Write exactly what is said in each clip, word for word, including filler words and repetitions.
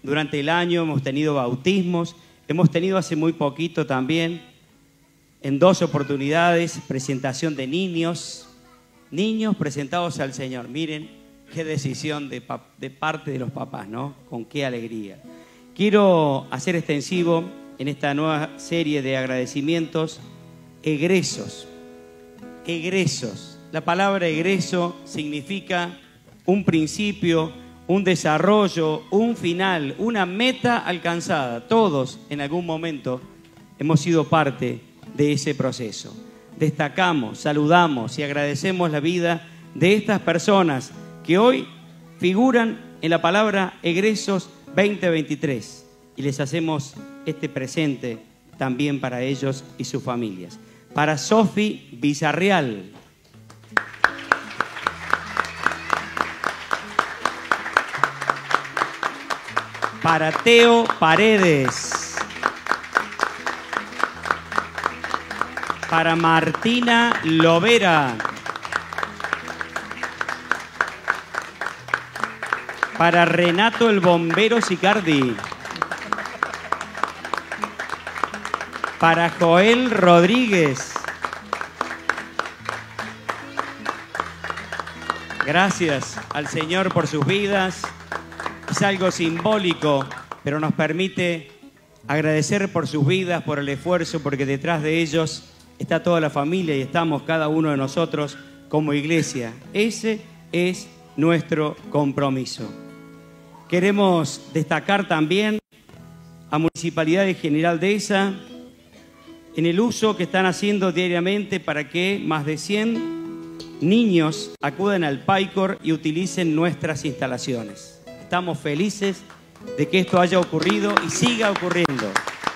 durante el año, hemos tenido bautismos, hemos tenido hace muy poquito también, en dos oportunidades, presentación de niños, niños presentados al Señor. Miren qué decisión de, de parte de los papás, ¿no? Con qué alegría. Quiero hacer extensivo en esta nueva serie de agradecimientos, egresos. Egresos. La palabra egreso significa un principio, un desarrollo, un final, una meta alcanzada. Todos en algún momento hemos sido parte de ese proceso. Destacamos, saludamos y agradecemos la vida de estas personas que hoy figuran en la palabra egresos veinte veintitrés y les hacemos este presente también para ellos y sus familias. Para Sofi Villarreal. Para Teo Paredes. Para Martina Lovera. Para Renato el Bombero Sicardi. Para Joel Rodríguez. Gracias al Señor por sus vidas. Es algo simbólico, pero nos permite agradecer por sus vidas, por el esfuerzo, porque detrás de ellos está toda la familia y estamos cada uno de nosotros como iglesia. Ese es nuestro compromiso. Queremos destacar también a Municipalidad de General Dehesa en el uso que están haciendo diariamente para que más de cien niños acudan al PAICOR y utilicen nuestras instalaciones. Estamos felices de que esto haya ocurrido y siga ocurriendo.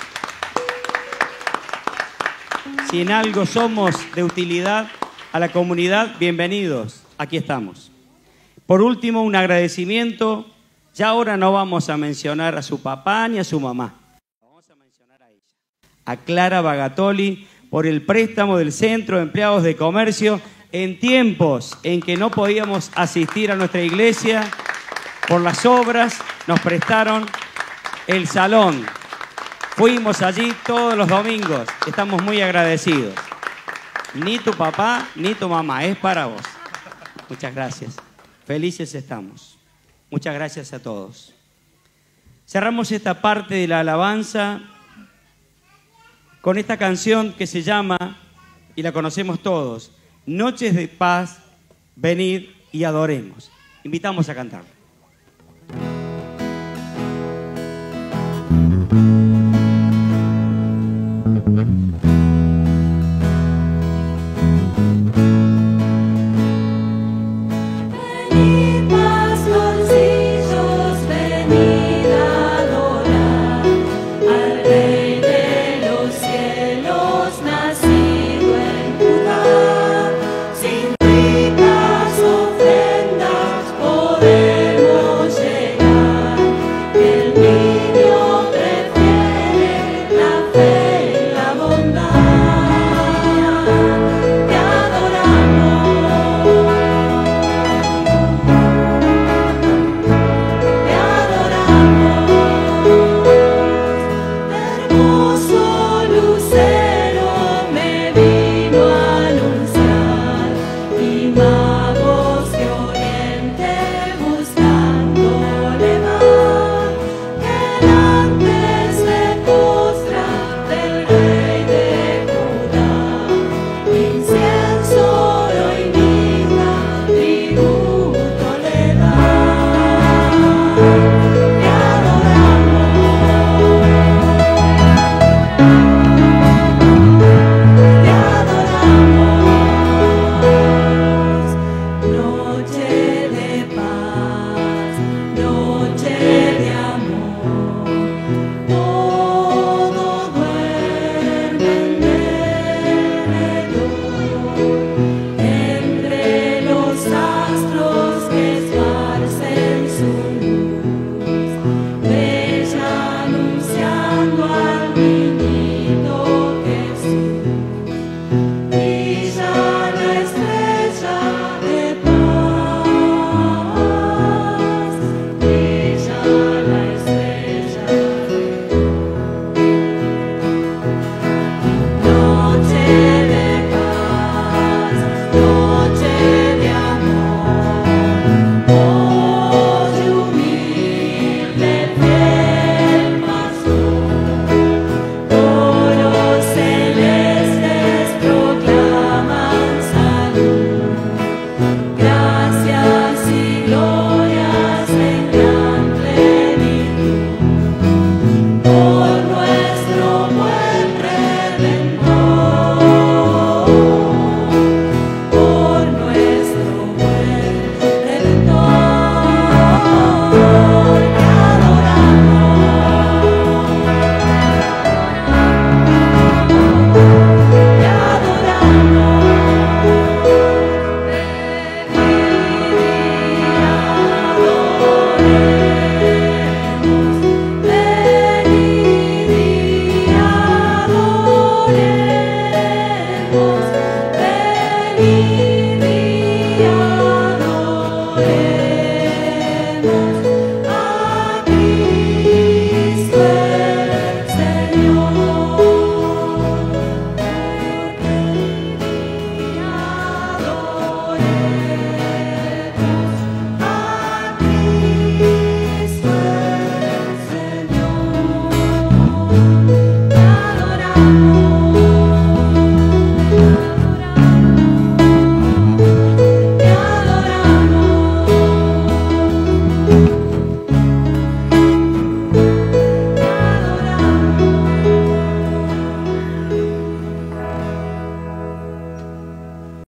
Si en algo somos de utilidad a la comunidad, bienvenidos, aquí estamos. Por último, un agradecimiento. Ya ahora no vamos a mencionar a su papá ni a su mamá. Vamos a mencionar a ella. A Clara Bagatoli por el préstamo del Centro de Empleados de Comercio en tiempos en que no podíamos asistir a nuestra iglesia. Por las obras nos prestaron el salón. Fuimos allí todos los domingos. Estamos muy agradecidos. Ni tu papá ni tu mamá, es para vos. Muchas gracias. Felices estamos. Muchas gracias a todos. Cerramos esta parte de la alabanza con esta canción que se llama, y la conocemos todos, Noches de Paz, venid y adoremos. Invitamos a cantarla.